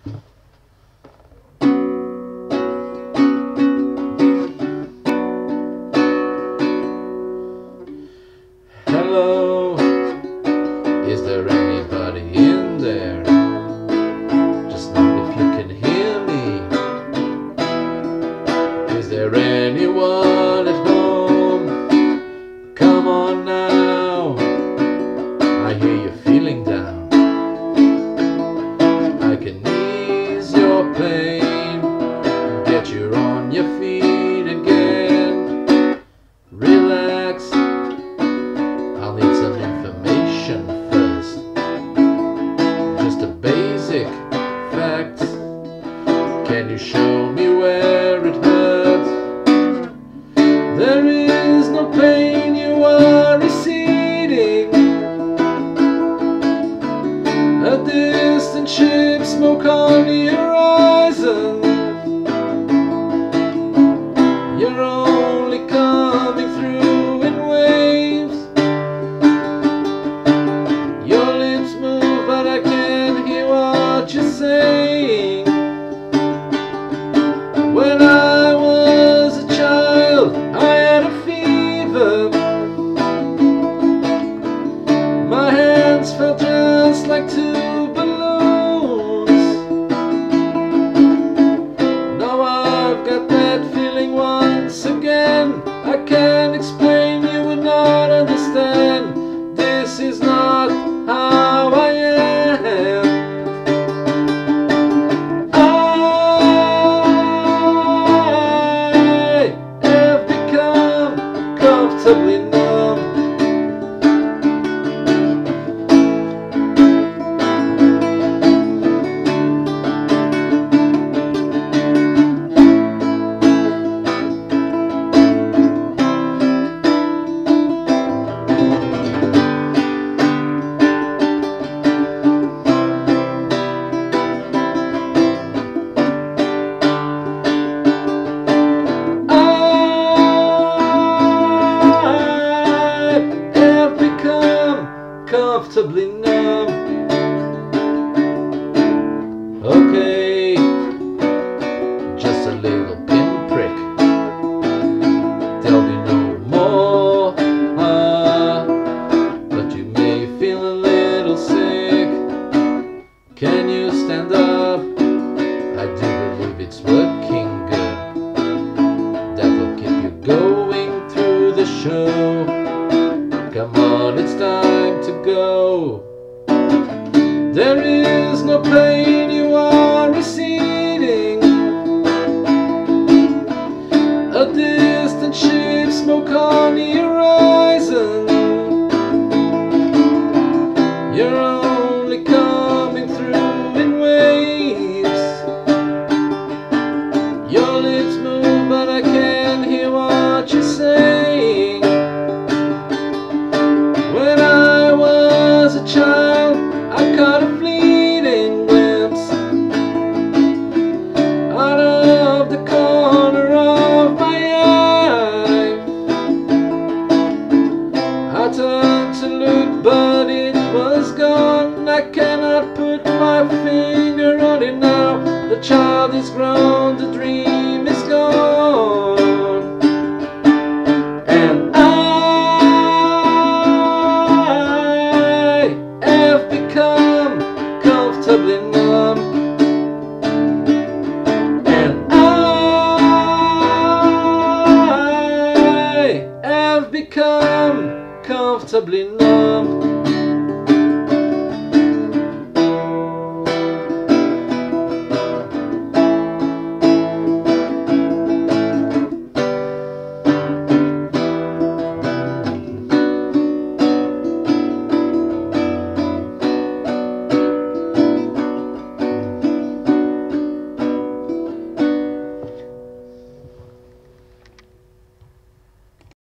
Hello, is there anybody in there? Just know if you can hear me. Is there anyone at home? Come on now, I hear you feeling down. I can ease your pain, get you on your feet again. Relax, I'll need some information first. Just a basic facts. Can you show me where it hurts? There is no pain, you are receding. A distant ship, smoke on the horizon. You're only coming through in waves. Your lips move, but I can't hear what you're saying. When I was a child, I had a fever. My hands felt just like two balloons. Now I've got that feeling once again. I can't explain, you would not understand. This is not how I am. I have become comfortably numb. Comfortably numb. Okay, just a little pinprick. There'll be no more, but you may feel a little sick. Can you stand up? I do believe it's working good. That'll keep you going through the show. Come on, it's time to go. There is no pain, you are receding. A distant ship, smoke on the horizon. You're only coming through in waves. Your lips move, but I can't hear what you're saying. When I was a child, I caught a fleeting glimpse out of the corner of my eye. I turned to look, but it was gone. I cannot put my finger on it now. The child is grown, the dream is gone. And comfortably numb. And I have become comfortably numb.